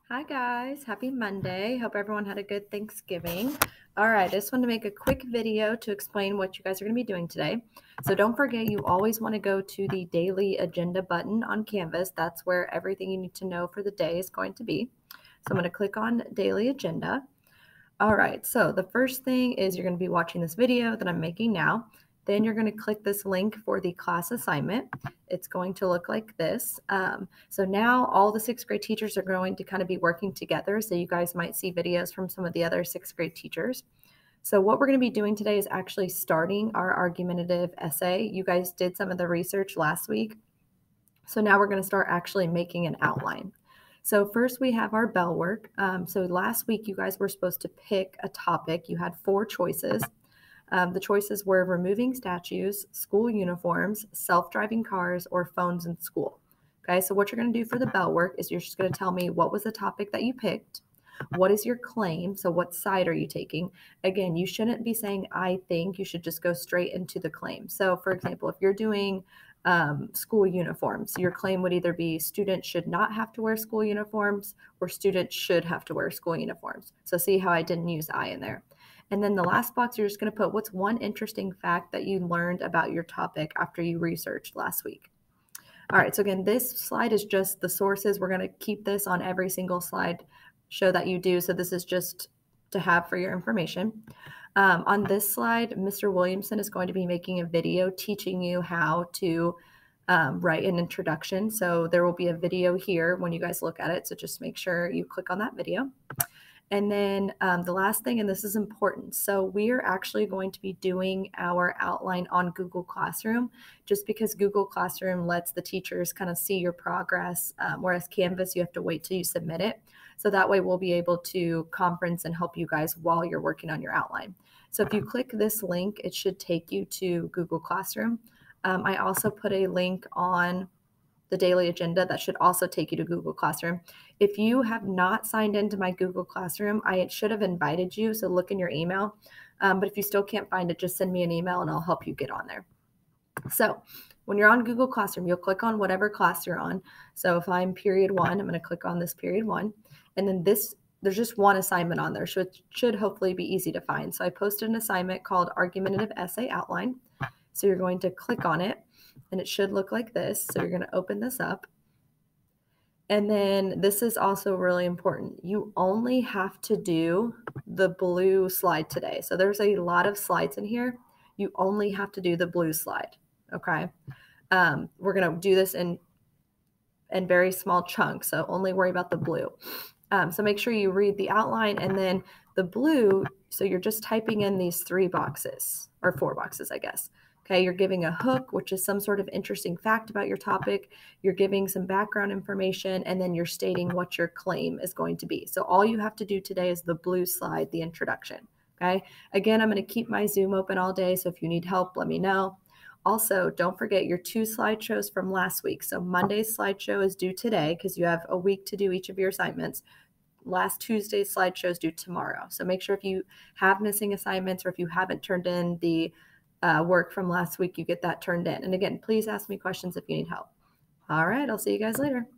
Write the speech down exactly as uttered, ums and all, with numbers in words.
Hi guys, happy Monday. Hope everyone had a good Thanksgiving. All right, I just wanted to make a quick video to explain what you guys are going to be doing today. So don't forget, you always want to go to the daily agenda button on Canvas. That's where everything you need to know for the day is going to be. So I'm going to click on daily agenda. All right, so the first thing is you're going to be watching this video that I'm making now. Then you're going to click this link for the class assignment. It's going to look like this. Um, so now all the sixth grade teachers are going to kind of be working together. So you guys might see videos from some of the other sixth grade teachers. So what we're going to be doing today is actually starting our argumentative essay. You guys did some of the research last week. So now we're going to start actually making an outline. So first we have our bell work. Um, so last week you guys were supposed to pick a topic. You had four choices. Um, the choices were removing statues, school uniforms, self-driving cars, or phones in school. Okay, so what you're going to do for the bell work is you're just going to tell me what was the topic that you picked. What is your claim? So what side are you taking? Again, you shouldn't be saying I think. You should just go straight into the claim. So for example, if you're doing um, school uniforms, your claim would either be students should not have to wear school uniforms or students should have to wear school uniforms. So see how I didn't use I in there. And then the last box, you're just going to put what's one interesting fact that you learned about your topic after you researched last week. All right, so again, this slide is just the sources. We're going to keep this on every single slide, show that you do. So this is just to have for your information. Um, on this slide, Mister Williamson is going to be making a video teaching you how to um, write an introduction. So there will be a video here when you guys look at it. So just make sure you click on that video. And then um, the last thing, and this is important, so we are actually going to be doing our outline on Google Classroom, just because Google Classroom lets the teachers kind of see your progress, um, whereas Canvas, you have to wait till you submit it. So that way we'll be able to conference and help you guys while you're working on your outline. So if you click this link, it should take you to Google Classroom. Um, I also put a link on the daily agenda that should also take you to Google Classroom. If you have not signed into my Google Classroom, I should have invited you, so look in your email. Um, but if you still can't find it, just send me an email and I'll help you get on there. So when you're on Google Classroom, you'll click on whatever class you're on. So if I'm period one, I'm going to click on this period one. And then this, there's just one assignment on there, so it should hopefully be easy to find. So I posted an assignment called Argumentative Essay Outline. So you're going to click on it, and it should look like this. So you're going to open this up. And then this is also really important. You only have to do the blue slide today. So there's a lot of slides in here. You only have to do the blue slide, okay? Um, we're going to do this in, in very small chunks, so only worry about the blue. Um, so make sure you read the outline, and then the blue, so you're just typing in these three boxes, or four boxes, I guess. Okay, you're giving a hook, which is some sort of interesting fact about your topic. You're giving some background information, and then you're stating what your claim is going to be. So all you have to do today is the blue slide, the introduction. Okay, again, I'm going to keep my Zoom open all day, so if you need help, let me know. Also, don't forget your two slideshows from last week. So Monday's slideshow is due today because you have a week to do each of your assignments. Last Tuesday's slideshow is due tomorrow. So make sure if you have missing assignments or if you haven't turned in the uh, work from last week, you get that turned in. And again, please ask me questions if you need help. All right, I'll see you guys later.